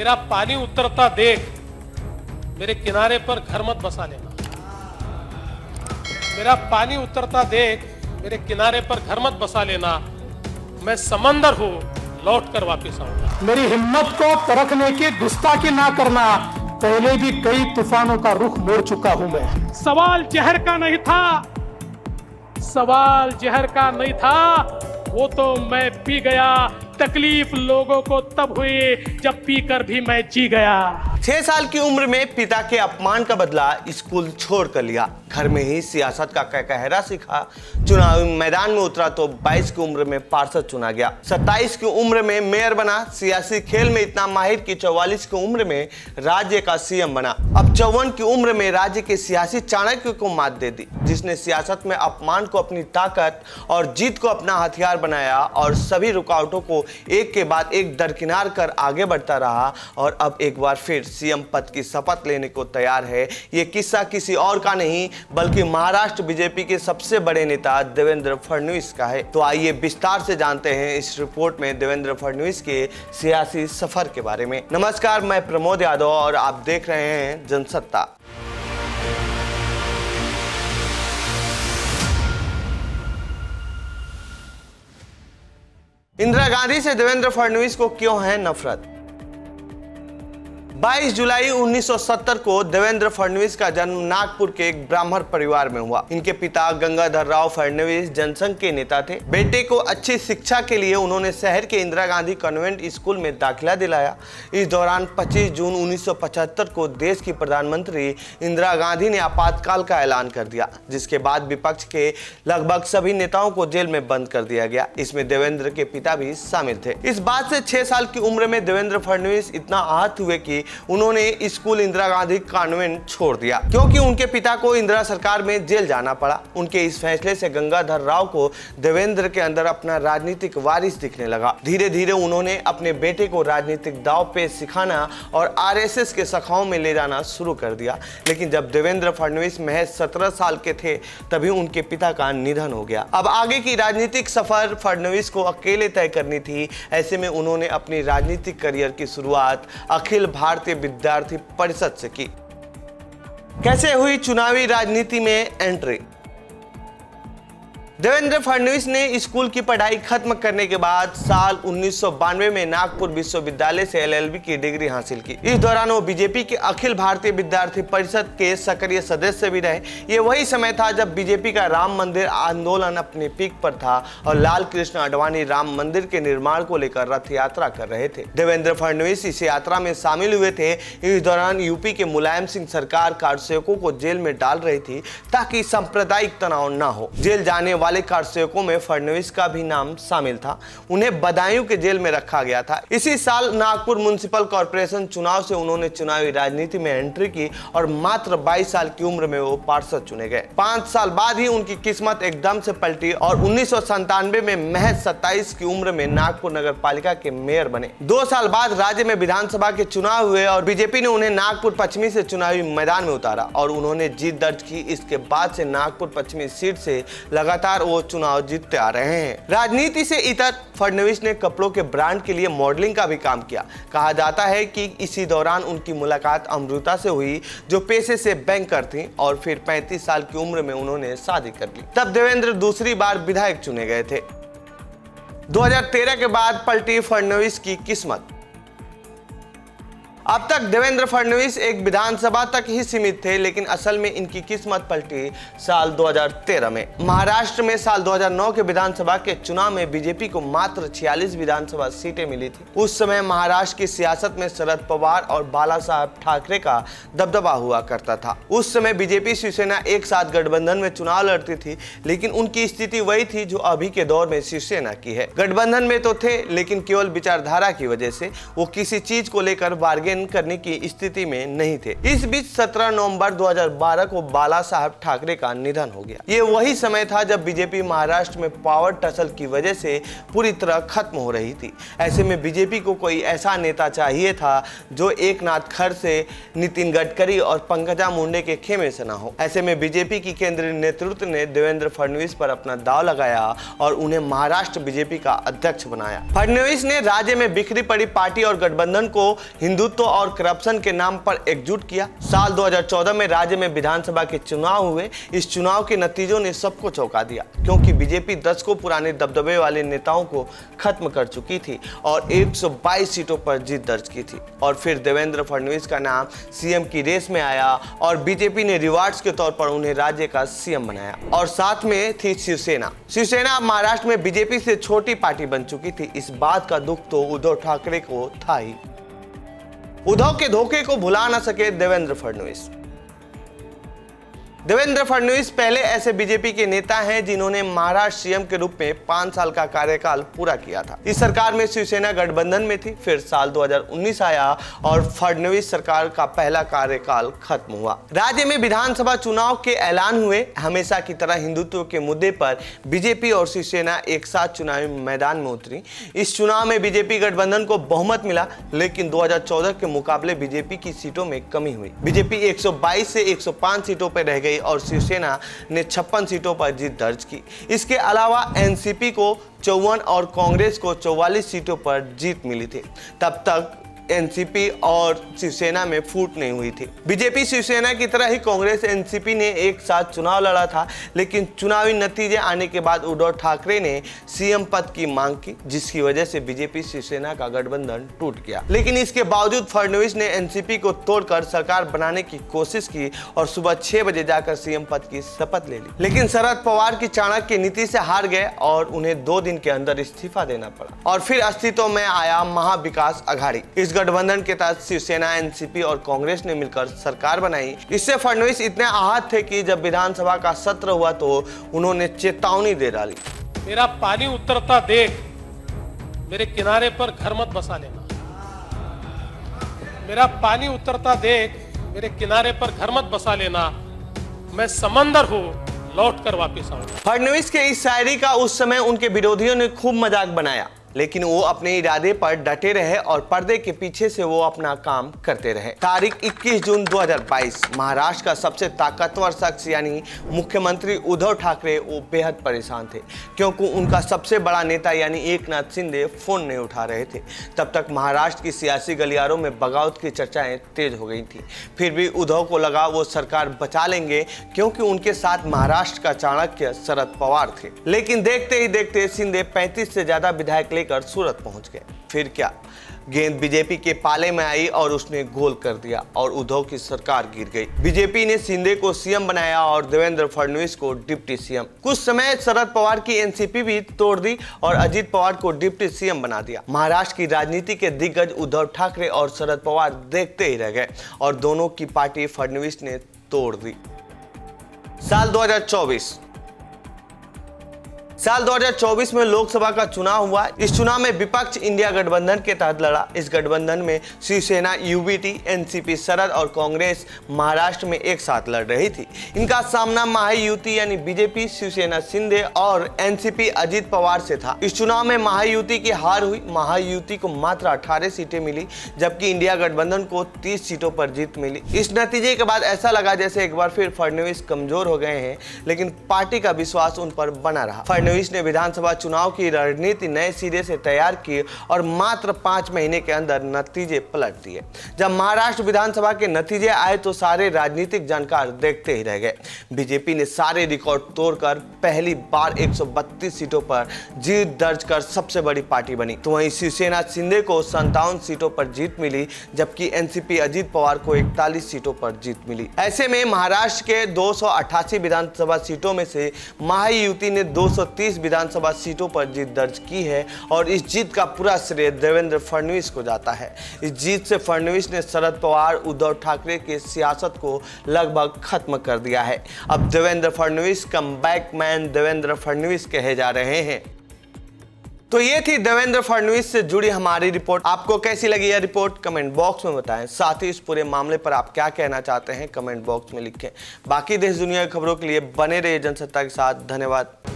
मेरा पानी उतरता देख मेरे किनारे पर घर मत बसा लेना। मेरा पानी उतरता देख मेरे किनारे पर घर मत बसा लेना। मैं समंदर हूं, लौट कर वापिस आऊंगा। मेरी हिम्मत को परखने की गुस्ताखी ना करना, पहले भी कई तूफानों का रुख मोड़ चुका हूं मैं। सवाल जहर का नहीं था, सवाल जहर का नहीं था, वो तो मैं पी गया। तकलीफ लोगों को तब हुई जब पीकर भी मैं जी गया। 6 साल की उम्र में पिता के अपमान का बदला स्कूल छोड़ कर लिया। घर में ही सियासत का कहकहरा सीखा। चुनावी मैदान में उतरा तो 22 की उम्र में पार्षद चुना गया। 27 की उम्र में मेयर बना। सियासी खेल में इतना माहिर कि 44 की उम्र में राज्य का सीएम बना। अब 54 की उम्र में राज्य के सियासी चाणक्य को मात दे दी, जिसने सियासत में अपमान को अपनी ताकत और जीत को अपना हथियार बनाया और सभी रुकावटों को एक के बाद एक दरकिनार कर आगे बढ़ता रहा और अब एक बार फिर सीएम पद की शपथ लेने को तैयार है। ये किस्सा किसी और का नहीं बल्कि महाराष्ट्र बीजेपी के सबसे बड़े नेता देवेंद्र फडणवीस का है। तो आइए विस्तार से जानते हैं इस रिपोर्ट में देवेंद्र फडणवीस के सियासी सफर के बारे में। नमस्कार, मैं प्रमोद यादव और आप देख रहे हैं जनसत्ता। इंदिरा गांधी से देवेंद्र फडणवीस को क्यों है नफरत? 22 जुलाई 1970 को देवेंद्र फडणवीस का जन्म नागपुर के एक ब्राह्मण परिवार में हुआ। इनके पिता गंगाधर राव फडणवीस जनसंघ के नेता थे। बेटे को अच्छी शिक्षा के लिए उन्होंने शहर के इंदिरा गांधी कॉन्वेंट स्कूल में दाखिला दिलाया। इस दौरान 25 जून 1975 को देश की प्रधानमंत्री इंदिरा गांधी ने आपातकाल का ऐलान कर दिया, जिसके बाद विपक्ष के लगभग सभी नेताओं को जेल में बंद कर दिया गया। इसमें देवेंद्र के पिता भी शामिल थे। इस बात से 6 साल की उम्र में देवेंद्र फडणवीस इतना आहत हुए कि उन्होंने स्कूल इंदिरा गांधी कॉन्वेंट छोड़ दिया, क्योंकि उनके पिता को इंदिरा सरकार में जेल जाना पड़ा। उनके इस फैसले से गंगाधर राव को देवेंद्र के अंदर अपना राजनीतिक वारिस दिखने लगा। धीरे धीरे उन्होंने अपने बेटे को राजनीतिक दांव पेच सिखाना और आरएसएस के शाखाओं में ले जाना शुरू कर दिया। लेकिन जब देवेंद्र फडणवीस महज 17 साल के थे तभी उनके पिता का निधन हो गया। अब आगे की राजनीतिक सफर फडणवीस को अकेले तय करनी थी। ऐसे में उन्होंने अपनी राजनीतिक करियर की शुरुआत अखिल भारतीय विद्यार्थी परिषद से की। कैसे हुई चुनावी राजनीति में एंट्री? देवेंद्र फडणवीस ने स्कूल की पढ़ाई खत्म करने के बाद साल 1992 में नागपुर विश्वविद्यालय से एलएलबी की डिग्री हासिल की। इस दौरान वो बीजेपी के अखिल भारतीय विद्यार्थी परिषद के सक्रिय सदस्य भी रहे। ये वही समय था जब बीजेपी का राम मंदिर आंदोलन अपने पीक पर था और लाल कृष्ण आडवाणी राम मंदिर के निर्माण को लेकर रथ यात्रा कर रहे थे। देवेंद्र फडणवीस इस यात्रा में शामिल हुए थे। इस दौरान यूपी के मुलायम सिंह सरकार कारसेवकों को जेल में डाल रही थी ताकि सांप्रदायिक तनाव न हो। जेल जाने वाले कारसेवकों में फडणवीस का भी नाम शामिल था। उन्हें बदायूं के जेल में रखा गया था। इसी साल नागपुर म्युनिसिपल कॉर्पोरेशन चुनाव से उन्होंने चुनावी राजनीति में एंट्री की और मात्र 22 साल की उम्र में वो पार्षद चुने गए। 5 साल बाद ही उनकी किस्मत एकदम से पलटी और 1997 में महज 27 की उम्र में नागपुर नगर पालिका के मेयर बने। 2 साल बाद राज्य में विधानसभा के चुनाव हुए और बीजेपी ने उन्हें नागपुर पश्चिमी से चुनावी मैदान में उतारा और उन्होंने जीत दर्ज की। इसके बाद से नागपुर पश्चिमी सीट से लगातार वो चुनाव जीतते आ रहे हैं। राजनीति से इतर फडणवीस ने कपड़ों के ब्रांड के लिए मॉडलिंग का भी काम किया। कहा जाता है कि इसी दौरान उनकी मुलाकात अमृता से हुई, जो पेशे से बैंकर थी और फिर 35 साल की उम्र में उन्होंने शादी कर ली। तब देवेंद्र दूसरी बार विधायक चुने गए थे। 2013 के बाद पलटी फडणवीस की किस्मत। अब तक देवेंद्र फडणवीस एक विधानसभा तक ही सीमित थे, लेकिन असल में इनकी किस्मत पलटी साल 2013 में। महाराष्ट्र में साल 2009 के विधानसभा के चुनाव में बीजेपी को मात्र 46 विधानसभा सीटें मिली थी। उस समय महाराष्ट्र की सियासत में शरद पवार और बाला साहब ठाकरे का दबदबा हुआ करता था। उस समय बीजेपी शिवसेना एक साथ गठबंधन में चुनाव लड़ती थी, लेकिन उनकी स्थिति वही थी जो अभी के दौर में शिवसेना की है। गठबंधन में तो थे, लेकिन केवल विचारधारा की वजह से वो किसी चीज को लेकर बार्गेन बार्गेन करने की स्थिति में नहीं थे। इस बीच 17 नवंबर 2012 को बाला साहब ठाकरे का निधन हो गया। ये वही समय था जब बीजेपी महाराष्ट्र में पावर टसल की वजह से पूरी तरह खत्म हो रही थी। ऐसे में बीजेपी को कोई ऐसा नेता चाहिए था जो एकनाथ खड़से, नितिन गडकरी और पंकजा मुंडे के खेमे से ना हो। ऐसे में बीजेपी की केंद्रीय नेतृत्व ने देवेंद्र फडणवीस पर अपना दांव लगाया और उन्हें महाराष्ट्र बीजेपी का अध्यक्ष बनाया। फडणवीस ने राज्य में बिखरी पड़ी पार्टी और गठबंधन को हिंदुत्व और करप्शन के नाम पर एकजुट किया। साल 2014 में राज्य में विधानसभा के चुनाव हुए। इस चुनाव के नतीजों ने सबको चौंका दिया, क्योंकि बीजेपी दशकों पुराने दबदबे वाले नेताओं को खत्म कर चुकी थी और 122 सीटों पर जीत दर्ज की थी। और फिर देवेंद्र फडणवीस का नाम सीएम की रेस में आया और बीजेपी ने रिवार्ड्स के तौर पर उन्हें राज्य का सीएम बनाया। और साथ में थी शिवसेना। शिवसेना महाराष्ट्र में बीजेपी से छोटी पार्टी बन चुकी थी। इस बात का दुख तो उद्धव ठाकरे को था ही। उद्धव के धोखे को भुला न सके देवेंद्र फडणवीस। देवेंद्र फडणवीस पहले ऐसे बीजेपी के नेता हैं जिन्होंने महाराष्ट्र सीएम के रूप में 5 साल का कार्यकाल पूरा किया था। इस सरकार में शिवसेना गठबंधन में थी। फिर साल 2019 आया और फडणवीस सरकार का पहला कार्यकाल खत्म हुआ। राज्य में विधानसभा चुनाव के ऐलान हुए। हमेशा की तरह हिंदुत्व के मुद्दे पर बीजेपी और शिवसेना एक साथ चुनावी मैदान में उतरी। इस चुनाव में बीजेपी गठबंधन को बहुमत मिला, लेकिन 2014 के मुकाबले बीजेपी की सीटों में कमी हुई। बीजेपी 122 से 105 सीटों पर रह गई और शिवसेना ने 56 सीटों पर जीत दर्ज की। इसके अलावा एनसीपी को 54 और कांग्रेस को 44 सीटों पर जीत मिली थी। तब तक एनसीपी और शिवसेना में फूट नहीं हुई थी। बीजेपी शिवसेना की तरह ही कांग्रेस एनसीपी ने एक साथ चुनाव लड़ा था, लेकिन चुनावी नतीजे आने के बाद उद्धव ठाकरे ने सीएम पद की मांग की, जिसकी वजह से बीजेपी शिवसेना का गठबंधन टूट गया। लेकिन इसके बावजूद फडणवीस ने एनसीपी को तोड़कर सरकार बनाने की कोशिश की और सुबह 6 बजे जाकर सीएम पद की शपथ ले ली। लेकिन शरद पवार की चाणक्य नीति से हार गए और उन्हें 2 दिन के अंदर इस्तीफा देना पड़ा। और फिर अस्तित्व में आया महाविकास अघाड़ी। इस गठबंधन के तहत शिवसेना, एनसीपी और कांग्रेस ने मिलकर सरकार बनाई। इससे फडणवीस इतने आहत थे कि जब विधानसभा का सत्र हुआ तो उन्होंने चेतावनी दे डाली। मेरा पानी उतरता देख मेरे किनारे पर घर मत बसा लेना। मेरा पानी उतरता देख मेरे किनारे पर घर मत बसा लेना। मैं समंदर हूं, लौट कर वापिस आऊंगा। फडणवीस के इस शायरी का उस समय उनके विरोधियों ने खूब मजाक बनाया, लेकिन वो अपने इरादे पर डटे रहे और पर्दे के पीछे से वो अपना काम करते रहे। तारीख 21 जून 2022 महाराष्ट्र का सबसे ताकतवर शख्स यानी मुख्यमंत्री उद्धव ठाकरे वो बेहद परेशान थे, क्योंकि उनका सबसे बड़ा नेता यानी एकनाथ शिंदे फोन नहीं उठा रहे थे। तब तक महाराष्ट्र की सियासी गलियारों में बगावत की चर्चाएं तेज हो गई थी। फिर भी उद्धव को लगा वो सरकार बचा लेंगे, क्योंकि उनके साथ महाराष्ट्र का चाणक्य शरद पवार थे। लेकिन देखते ही देखते शिंदे 35 से ज्यादा विधायक लेकर सूरत पहुंच गए। फिर क्या, गेंद बीजेपी के पाले में आई और उसने गोल कर दिया और उद्धव की सरकार गिर गई। बीजेपी ने शिंदे को सीएम बनाया और देवेंद्र फडणवीस को डिप्टी सीएम। कुछ समय शरद पवार की एनसीपी भी तोड़ दी और अजीत पवार को डिप्टी सीएम बना दिया। महाराष्ट्र की राजनीति के दिग्गज उद्धव ठाकरे और शरद पवार देखते ही रह गए और दोनों की पार्टी फडणवीस ने तोड़ दी। साल 2024 में लोकसभा का चुनाव हुआ। इस चुनाव में विपक्ष इंडिया गठबंधन के तहत लड़ा। इस गठबंधन में शिवसेना, यूबीटी, एनसीपी, शरद और कांग्रेस महाराष्ट्र में एक साथ लड़ रही थी। इनका सामना महायुति यानी बीजेपी, शिवसेना शिंदे और एनसीपी अजीत पवार से था। इस चुनाव में महायुति की हार हुई। महायुति को मात्र 18 सीटें मिली, जबकि इंडिया गठबंधन को 30 सीटों पर जीत मिली। इस नतीजे के बाद ऐसा लगा जैसे एक बार फिर फडणवीस कमजोर हो गए हैं, लेकिन पार्टी का विश्वास उन पर बना रहा। फडणवीस ने विधानसभा चुनाव की रणनीति नए सिरे से तैयार की और मात्र 5 महीने के अंदर नतीजे पलट दिए। जब महाराष्ट्र विधानसभा के नतीजे आए तो सारे राजनीतिक जानकार देखते ही रह गए। बीजेपी ने सारे रिकॉर्ड तोड़कर पहली बार 132 सीटों पर जीत दर्ज कर सबसे बड़ी पार्टी बनी। तो वहीं शिवसेना शिंदे को 57 सीटों पर जीत मिली, जबकि एनसीपी अजीत पवार को 41 सीटों पर जीत मिली। ऐसे में महाराष्ट्र के 288 विधानसभा सीटों में से महायुति ने 230 विधानसभा सीटों पर जीत दर्ज की है और इस जीत का पूरा श्रेय देवेंद्र फडणवीस को जाता है। इस जीत से फडणवीस ने शरद पवार, उद्धव ठाकरे के सियासत को लगभग खत्म कर दिया है। अब देवेंद्र फडणवीस कमबैक मैन देवेंद्र फडणवीस कहे जा रहे हैं। तो ये थी देवेंद्र फडणवीस से जुड़ी हमारी रिपोर्ट। आपको कैसी लगी यह रिपोर्ट कमेंट बॉक्स में बताएं। साथ ही इस पूरे मामले पर आप क्या कहना चाहते हैं कमेंट बॉक्स में लिखें। बाकी देश दुनिया की खबरों के लिए बने रहिए जनसत्ता के साथ। धन्यवाद।